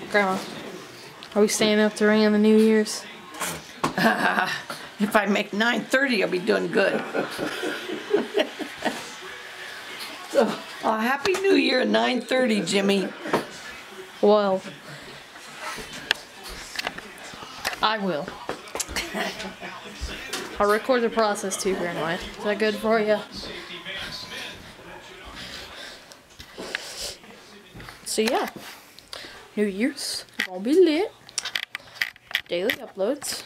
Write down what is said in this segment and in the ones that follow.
Grandma, are we staying up to ring in the New Year's? If I make 9:30, I'll be doing good. So, Happy New Year at 9:30, Jimmy. Well, I will. I'll record the process too, Grandma. Is that good for you? So yeah, New Year's gonna be lit. Daily uploads.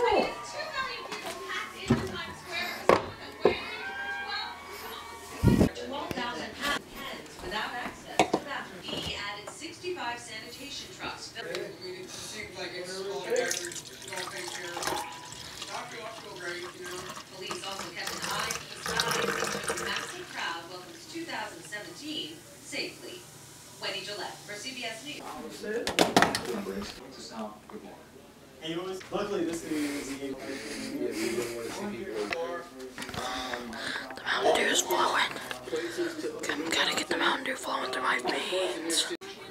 He added 65 sanitation trucks. Police also kept an eye on the crowd. A massive crowd welcomes 2017 safely. Wendy Gillette for CBS News. Luckily, this is the Mountain Dew is flowing. Gotta get the Mountain Dew flowing through my veins.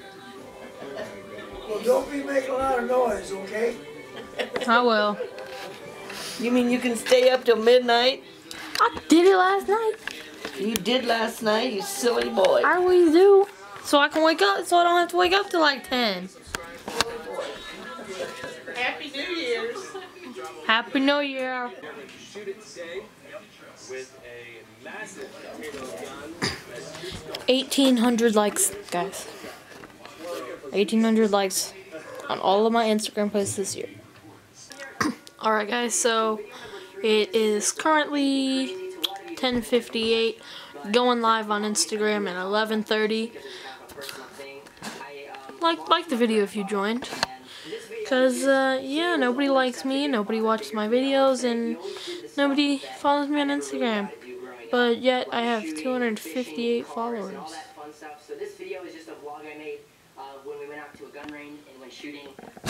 Well, don't be making a lot of noise, okay? I will. You mean you can stay up till midnight? I did it last night. You did last night, you silly boy. I always do. So I can wake up, so I don't have to wake up till like 10. Happy New Year's. Happy New Year. shoot it today with a massive potato gun. 1,800 likes, guys. 1,800 likes on all of my Instagram posts this year. Alright guys, so it is currently 10:58, going live on Instagram at 11:30. Like the video if you joined. Cause yeah, nobody likes me, nobody watches my videos, and nobody follows me on Instagram. But yet I have 258 followers. So this video is just a vlog I made when we went out to a gun range and went shooting.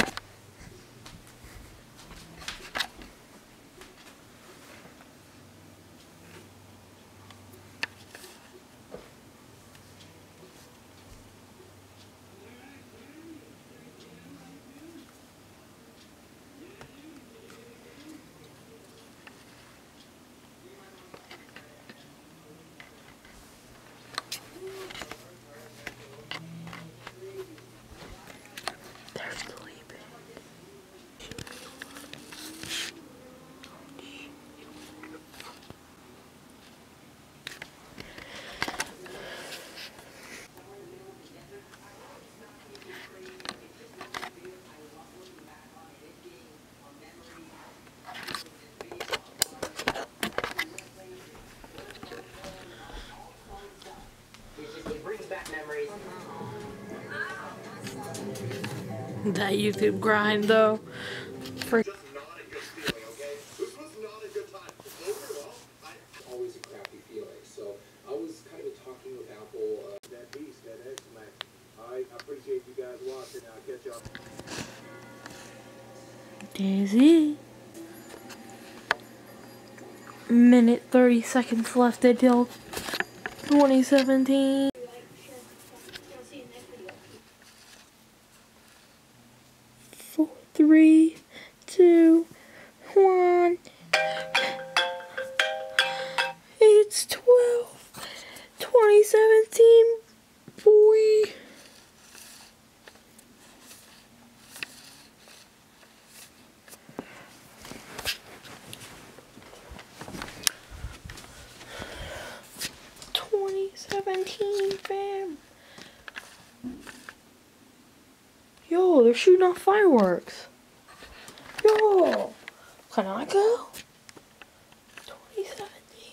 That YouTube grind though. Always a crappy feeling. So I was kind of talking with Apple. That beast, that X-Max. I appreciate you guys watching. I'll catch y'all. Daisy. Minute 30 seconds left until 2017. 4, 3, 2, 1. It's 12. 2017, boy. Fam. Yo, they're shooting off fireworks. Yo, can I go? 2017.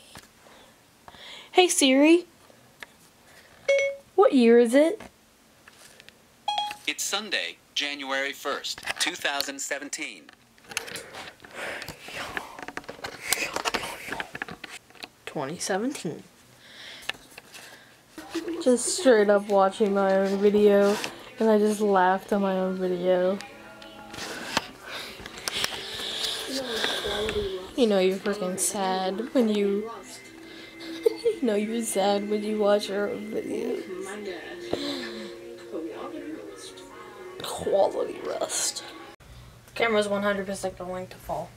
Hey Siri, what year is it? It's Sunday, January 1st, 2017. 2017. Just straight up watching my own video, and I just laughed at my own video. You know you're freaking sad when you... you know you're sad when you watch your own videos. quality rust. Camera's 100% going to fall.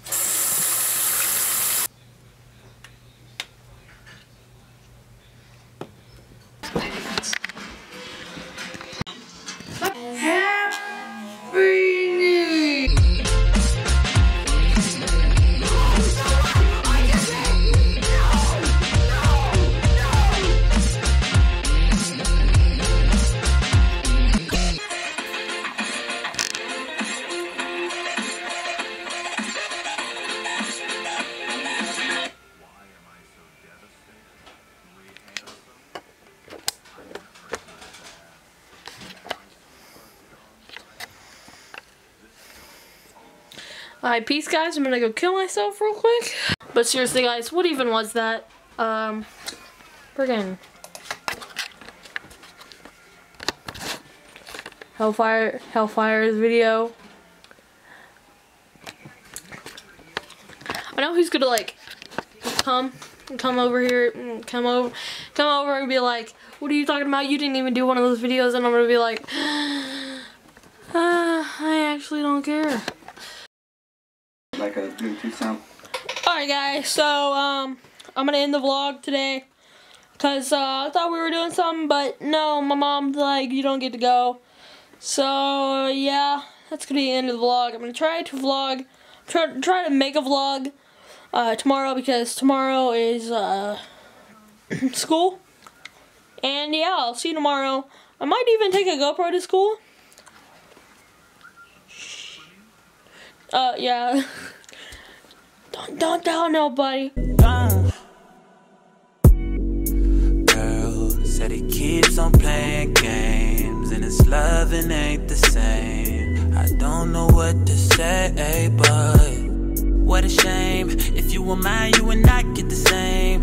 Alright, peace guys, I'm gonna go kill myself real quick. But seriously guys, what even was that? Friggin' Hellfire's video. I know he's gonna like come over here, come over and be like, what are you talking about? You didn't even do one of those videos, and I'm gonna be like, I actually don't care. Like a Bluetooth sound. Alright guys, so I'm gonna end the vlog today because I thought we were doing something, but no, my mom's like, you don't get to go. So yeah, that's gonna be the end of the vlog. I'm gonna try to make a vlog tomorrow, because tomorrow is school. And yeah, I'll see you tomorrow. I might even take a GoPro to school. Yeah. Don't tell nobody. Girl said he keeps on playing games, and his loving ain't the same. I don't know what to say, but what a shame. If you were mine, you would not get the same.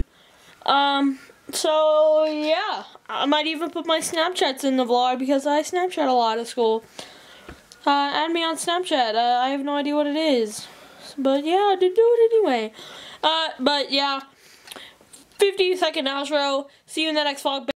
So yeah, I might even put my Snapchats in the vlog, because I Snapchat a lot at school. Add me on Snapchat. I have no idea what it is, but yeah, do it anyway. But yeah, 50-second outro. See you in the next vlog.